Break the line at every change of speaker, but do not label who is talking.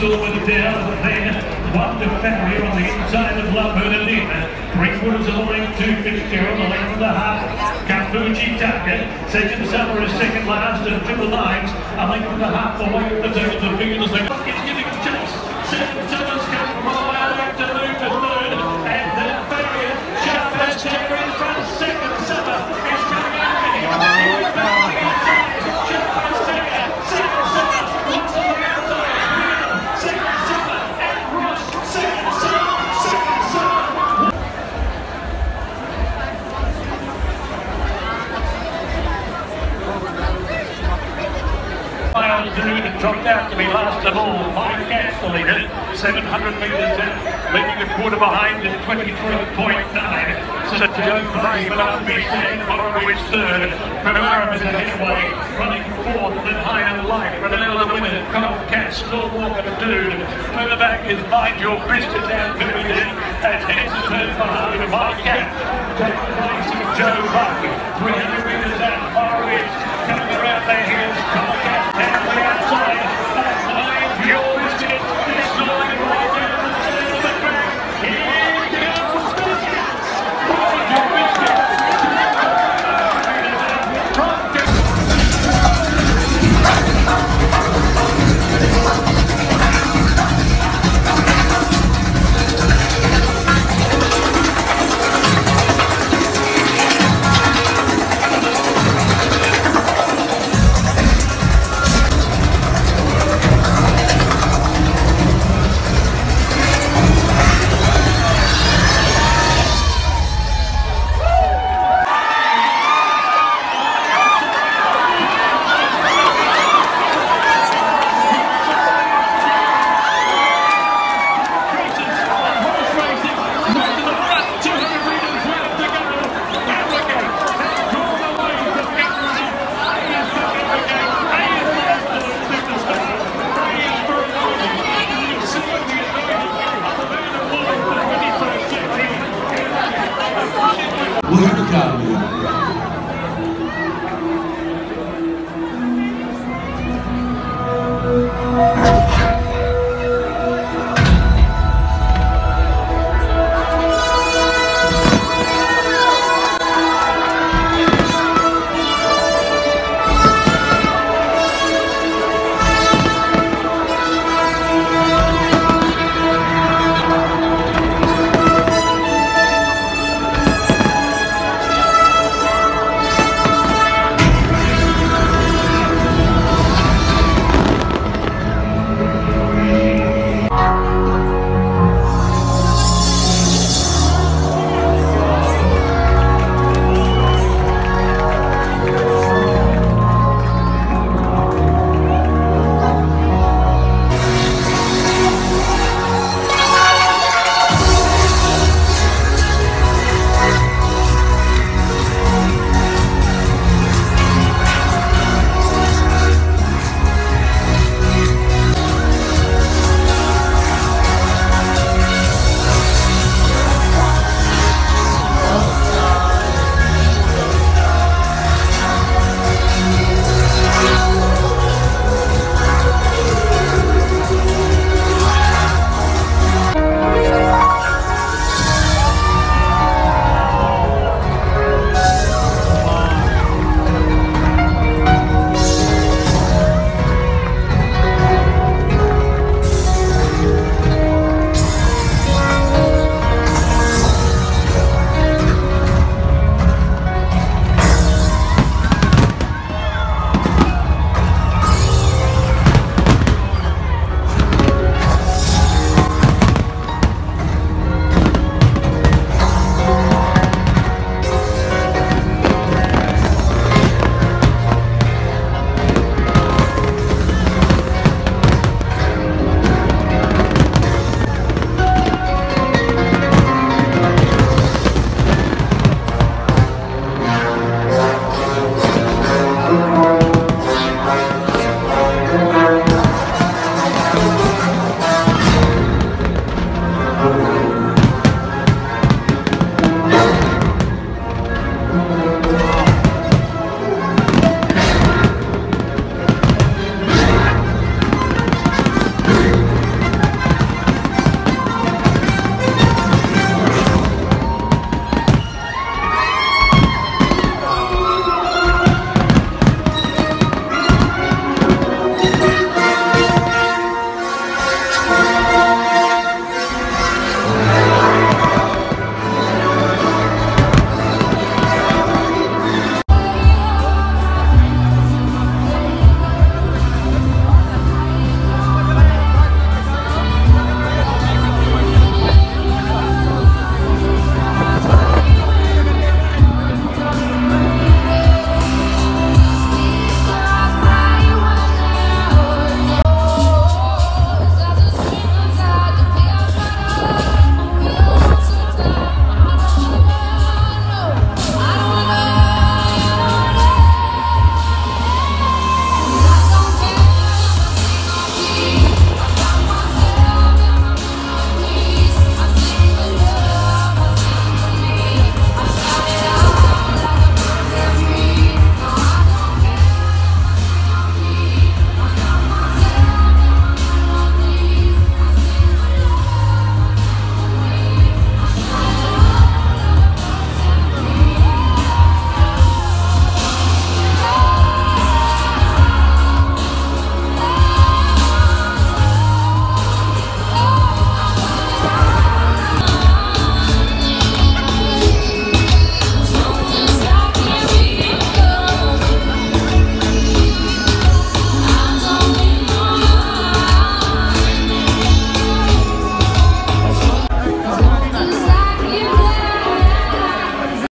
over down there. One to Ferry on the inside of Lovebird and in. Greenwood is aligned to Fitzgerald, the length of the half. Campucci Tucker, second Summer is second last, and Triple Nines, a length of the half away from the turn of the field as they look. It's giving a chase. Second Summer's come from all the way out to move to third, and then Ferry, sharp as Tucker in front. Second Summer is coming out. Dropped out to be last of all. Mike Gat's the leader, 700 metres out, leaving a quarter behind at 23.9. So Joe Gray, but I'll be saying, Morrow is third. Ferrara is ahead away, running fourth and high and light. Ranella the winner, Cold Cat, still walking a dude. Further back is Mind Your Business out to be as heads turn behind Mike Gat. Take the place of Joe Buck.